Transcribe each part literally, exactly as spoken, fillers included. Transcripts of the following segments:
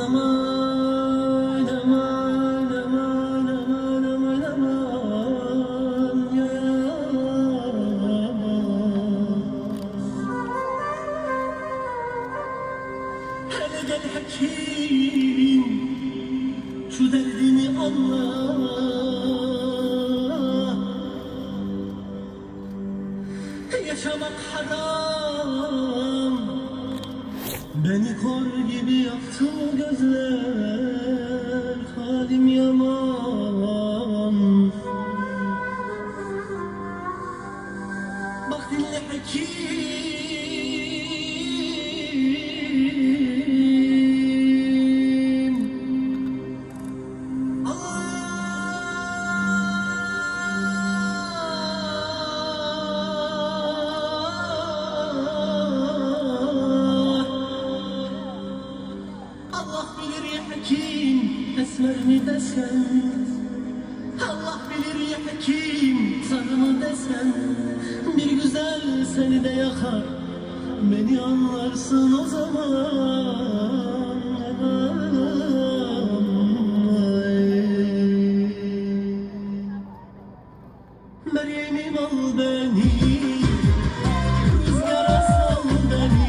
aman aman aman aman aman aman ya hele gel hekim şu derdimi anla yaşamak haram beni kor gibi yaktı gözler halim yaman bak dinle hekim esmer mi desen Allah bilir ya hekim sarı mı desen bir güzel seni de yakar beni anlarsın o zaman Meryem'im al beni rüzgara sal beni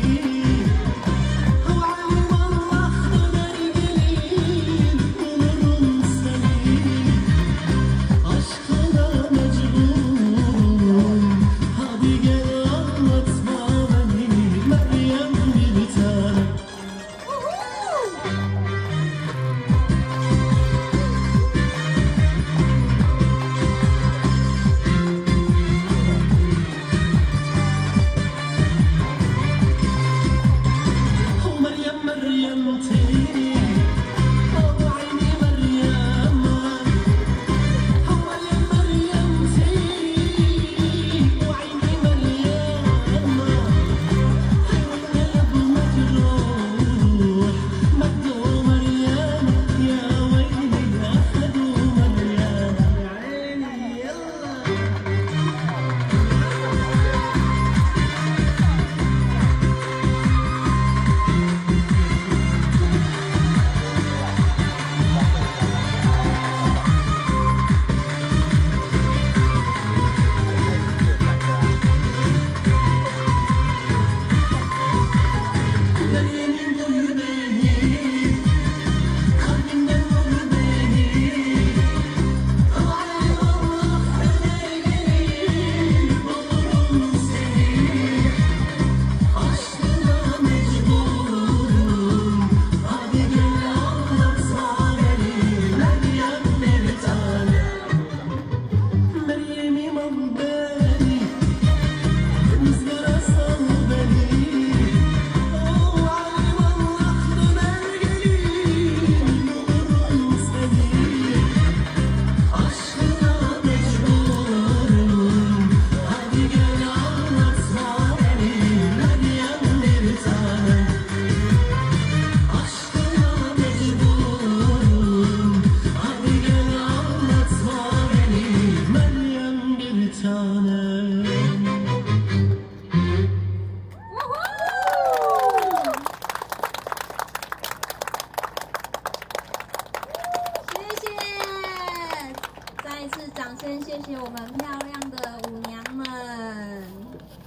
再次掌声，谢谢我们漂亮的舞娘们。